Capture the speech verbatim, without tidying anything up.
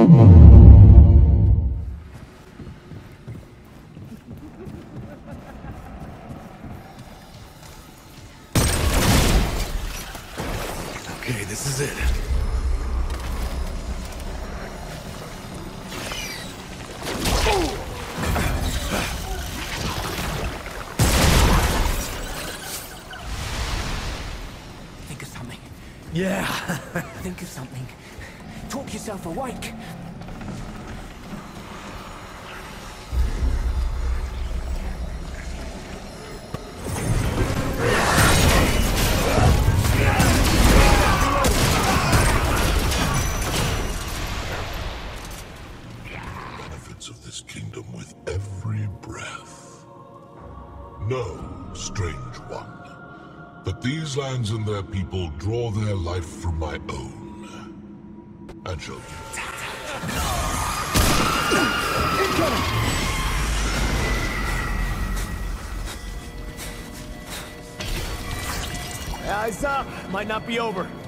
Okay, this is it. Think of something. Yeah. Think of something. Talk yourself awake. Of this kingdom with every breath. No, strange one. But these lands and their people draw their life from my own. And shall give. Eyes up! Might not be over.